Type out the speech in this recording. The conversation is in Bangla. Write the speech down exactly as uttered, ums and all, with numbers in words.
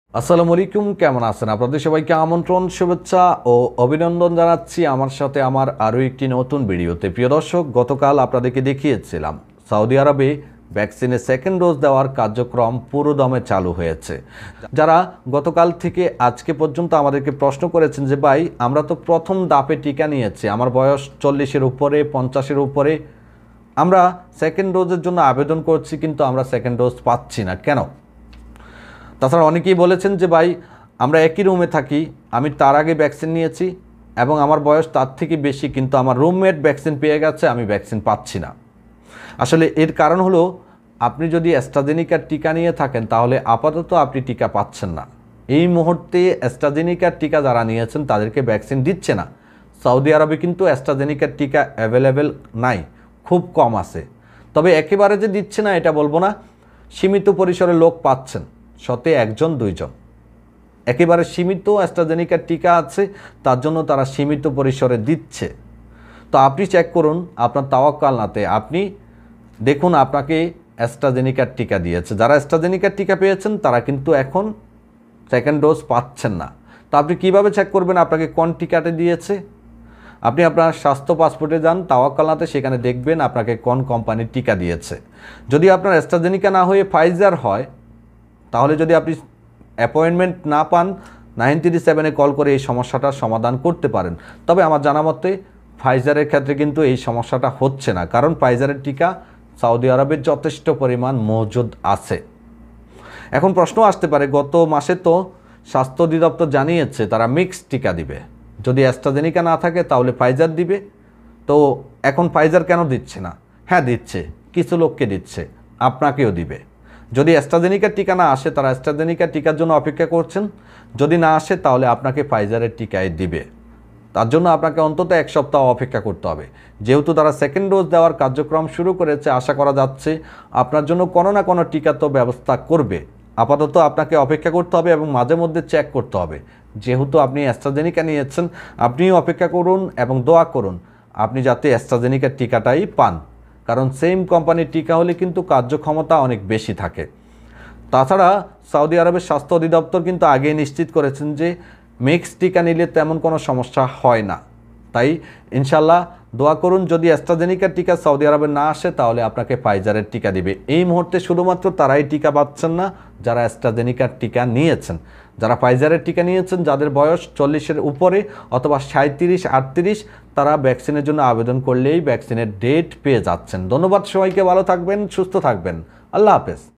আসসালামু আলাইকুম, কেমন আছেন? আপনাদের সবাইকে আমন্ত্রণ, শুভেচ্ছা ও অভিনন্দন জানাচ্ছি আমার সাথে আমার আরও একটি নতুন ভিডিওতে। প্রিয় দর্শক, গতকাল আপনাদেরকে দেখিয়েছিলাম সৌদি আরবে ভ্যাকসিনের সেকেন্ড ডোজ দেওয়ার কার্যক্রম পুরো দমে চালু হয়েছে। যারা গতকাল থেকে আজকে পর্যন্ত আমাদেরকে প্রশ্ন করেছেন যে ভাই, আমরা তো প্রথম দাপে টিকা নিয়েছি, আমার বয়স চল্লিশের উপরে, পঞ্চাশের উপরে, আমরা সেকেন্ড ডোজের জন্য আবেদন করছি কিন্তু আমরা সেকেন্ড ডোজ পাচ্ছি না, কেন? তাছাড়া অনেকেই বলেছেন যে ভাই, আমরা একই রুমে থাকি, আমি তার আগে ভ্যাকসিন নিয়েছি এবং আমার বয়স তার থেকে বেশি, কিন্তু আমার রুমমেট ভ্যাকসিন পেয়ে গেছে, আমি ভ্যাকসিন পাচ্ছি না। আসলে এর কারণ হলো, আপনি যদি অ্যাস্ট্রাজেনিকার টিকা নিয়ে থাকেন তাহলে আপাতত আপনি টিকা পাচ্ছেন না। এই মুহূর্তে অ্যাস্ট্রাজেনিকার টিকা যারা নিয়েছেন তাদেরকে ভ্যাকসিন দিচ্ছে না। সৌদি আরবে কিন্তু অ্যাস্ট্রাজেনিকার টিকা অ্যাভেলেবেল নাই, খুব কম আছে। তবে একেবারে যে দিচ্ছে না এটা বলবো না, সীমিত পরিসরে লোক পাচ্ছেন, শতে একজন দুইজন। একেবারে সীমিত অ্যাস্ট্রাজেনিকার টিকা আছে, তার জন্য তারা সীমিত পরিসরে দিচ্ছে। তো আপনি চেক করুন আপনার তাওয়াক্কালনাতে, আপনি দেখুন আপনাকে অ্যাস্ট্রাজেনিকার টিকা দিয়েছে। যারা অ্যাস্ট্রাজেনিকার টিকা পেয়েছেন তারা কিন্তু এখন সেকেন্ড ডোজ পাচ্ছেন না। তো আপনি কীভাবে চেক করবেন আপনাকে কোন টিকাটা দিয়েছে? আপনি আপনার স্বাস্থ্য পাসপোর্টে যান তাওয়াক্কালনাতে, সেখানে দেখবেন আপনাকে কোন কোম্পানির টিকা দিয়েছে। যদি আপনার অ্যাস্ট্রাজেনিকা না হয়ে ফাইজার হয়, তাহলে যদি আপনি অ্যাপয়েন্টমেন্ট না পান, নাইন থ্রি সেভেনে কল করে এই সমস্যাটার সমাধান করতে পারেন। তবে আমার জানা মতে ফাইজারের ক্ষেত্রে কিন্তু এই সমস্যাটা হচ্ছে না, কারণ ফাইজারের টিকা সৌদি আরবে যথেষ্ট পরিমাণ মজুদ আছে। এখন প্রশ্ন আসতে পারে, গত মাসে তো স্বাস্থ্য অধিদপ্তর জানিয়েছে তারা মিক্সড টিকা দিবে, যদি অ্যাস্ট্রাজেনিকা না থাকে তাহলে ফাইজার দিবে, তো এখন ফাইজার কেন দিচ্ছে না? হ্যাঁ দিচ্ছে, কিছু লোককে দিচ্ছে, আপনাকেও দিবে। যদি অ্যাস্ট্রাজেনিকার টিকা না আসে, তারা অ্যাস্ট্রাজেনিকার টিকার জন্য অপেক্ষা করছেন, যদি না আসে তাহলে আপনাকে ফাইজারের টিকাই দিবে। তার জন্য আপনাকে অন্তত এক সপ্তাহ অপেক্ষা করতে হবে। যেহেতু তারা সেকেন্ড ডোজ দেওয়ার কার্যক্রম শুরু করেছে, আশা করা যাচ্ছে আপনার জন্য কোনো না কোনো টিকা তো ব্যবস্থা করবে। আপাতত আপনাকে অপেক্ষা করতে হবে এবং মাঝে মধ্যে চেক করতে হবে। যেহেতু আপনি অ্যাস্ট্রাজেনিকা নিয়েছেন, আপনিও অপেক্ষা করুন এবং দোয়া করুন আপনি যাতে অ্যাস্ট্রাজেনিকার টিকাটাই পান, কারণ সেম কোম্পানির টিকা হলে কিন্তু কার্যক্ষমতা অনেক বেশি থাকে। তাছাড়া সৌদি আরবের স্বাস্থ্য অধিদপ্তর কিন্তু আগেই নিশ্চিত করেছেন যে মিক্স টিকা নিলে তেমন কোনো সমস্যা হয় না। তাই ইনশাল্লাহ দোয়া করুন, যদি অ্যাস্ট্রাজেনিকার টিকা সৌদি আরবে না আসে তাহলে আপনাকে ফাইজারের টিকা দিবে। এই মুহূর্তে শুধুমাত্র তারাই টিকা পাচ্ছেন না যারা অ্যাস্ট্রাজেনিকার টিকা নিয়েছেন। যারা ফাইজারের টিকা নিয়েছেন, যাদের বয়স চল্লিশের উপরে অথবা সাঁত্রিশ আটত্রিশ, তারা ভ্যাকসিনের জন্য আবেদন করলেই ভ্যাকসিনের ডেট পেয়ে যাচ্ছেন। ধন্যবাদ সবাইকে, ভালো থাকবেন, সুস্থ থাকবেন, আল্লাহ হাফেজ।